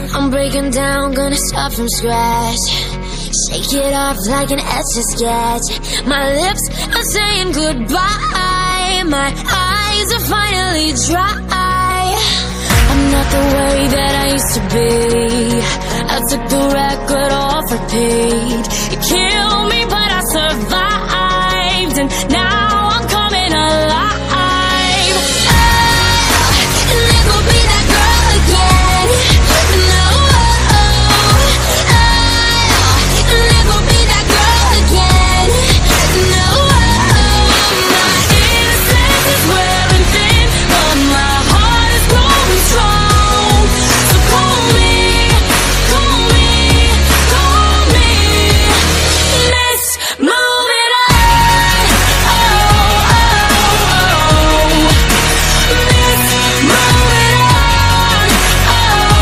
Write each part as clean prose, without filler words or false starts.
I'm breaking down, gonna start from scratch. Shake it off like an etch-a-sketch. My lips are saying goodbye. My eyes are finally dry. I'm not the way that I used to be. I took the record off repeat. It killed me, but I survived, and now I'm coming alive. I'll never be that girl again. No, I'll never be that girl again. No, my innocence is wearing thin, but my heart is growing strong. So call me, call me, call me Miss Move It On. Oh, oh, oh, Miss Move It On. Oh,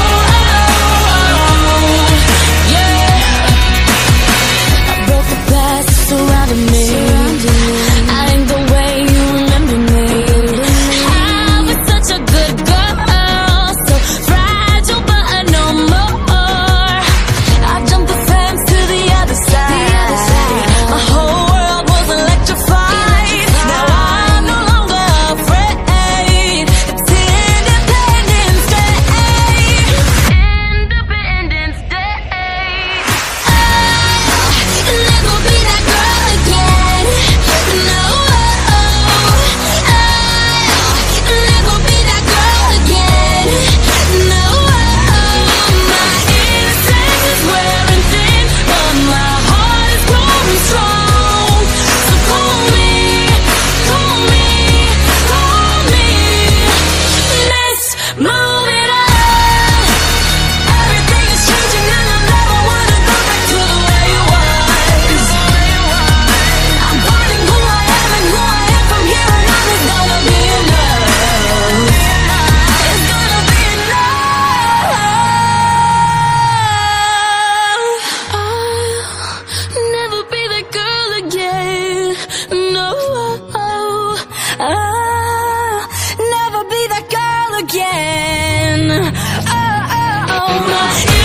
oh, oh, yeah. I broke the glass surrounding me. I ain't the way you remember me. I was such a good girl, so fragile but no more. I jumped the fence to the other side. My whole world was electrified. Now I'm no longer afraid. It's Independence Day. Independence Day. I'll never be that girl again. No, I'll never be that girl again. No, my innocence is wearing thin, but my heart is growing strong. So call me, call me, call me Miss Move It On. Everything is changing and I never wanna go back to the way it was. I'm finding who I am and who I am from here on out is gonna be enough. It's gonna be enough. I'll never be that girl again. No, I'll never be that girl again. Oh, my